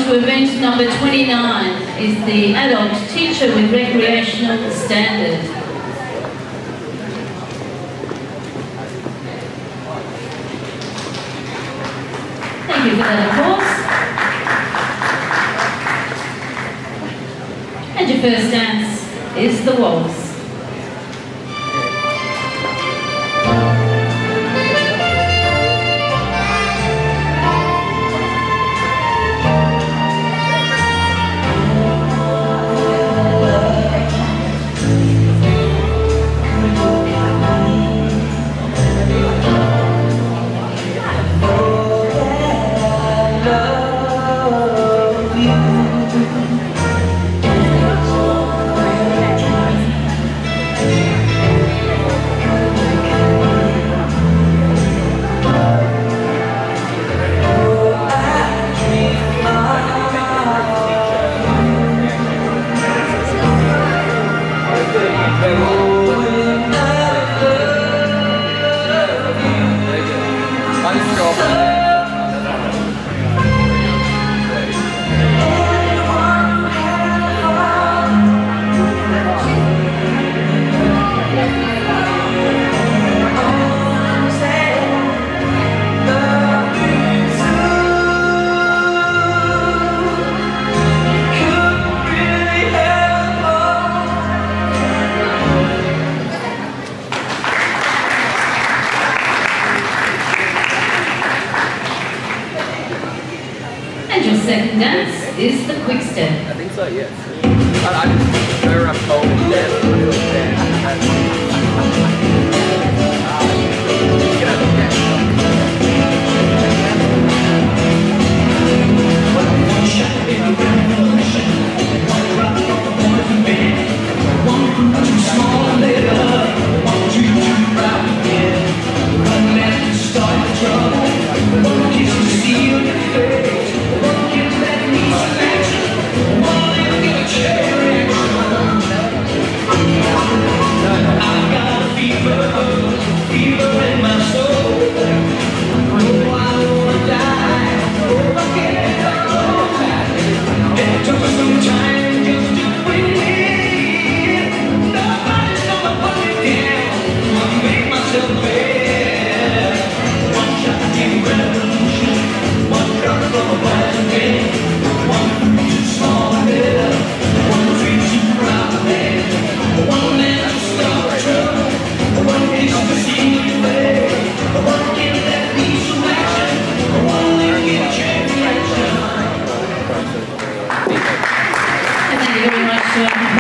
to event number 29 is the adult teacher with recreational standard. Thank you for that applause. And your first dance is the waltz. Your second dance is the quick step. I think so, yes. I just know I'm told Thank you very much.